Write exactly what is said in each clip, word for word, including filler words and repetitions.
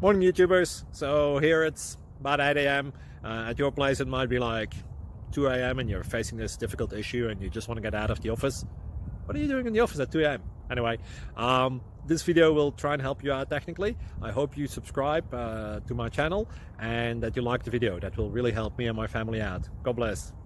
Morning YouTubers. So here it's about eight A M Uh, at your place it might be like two A M and you're facing this difficult issue and you just want to get out of the office. What are you doing in the office at two A M? Anyway, um, this video will try and help you out technically. I hope you subscribe uh, to my channel and that you like the video. That will really help me and my family out. God bless.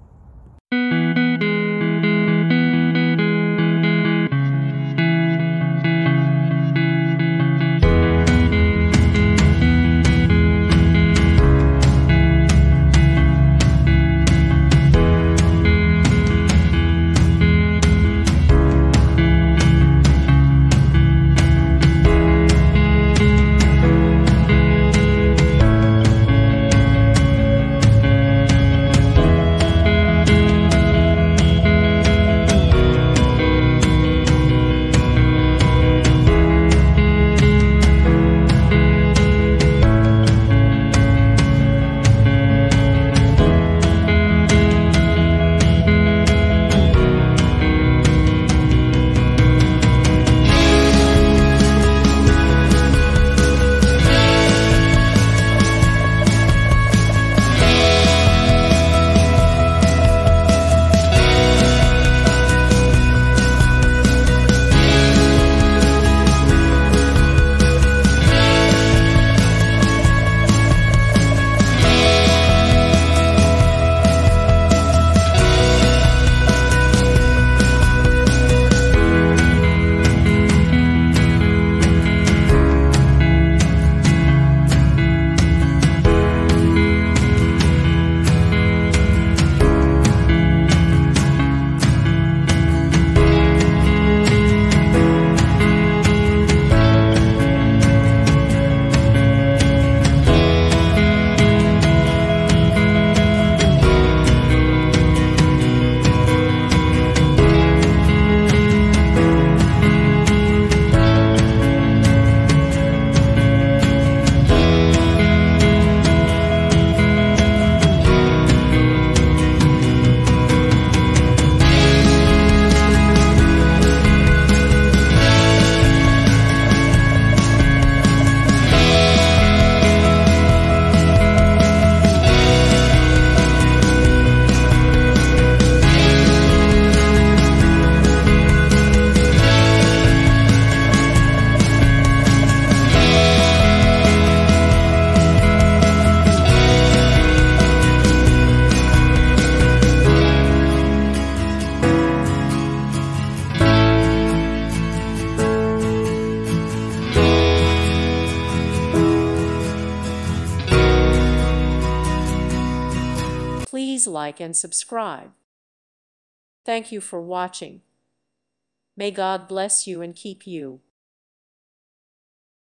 Please like and subscribe. Thank you for watching. May God bless you and keep you.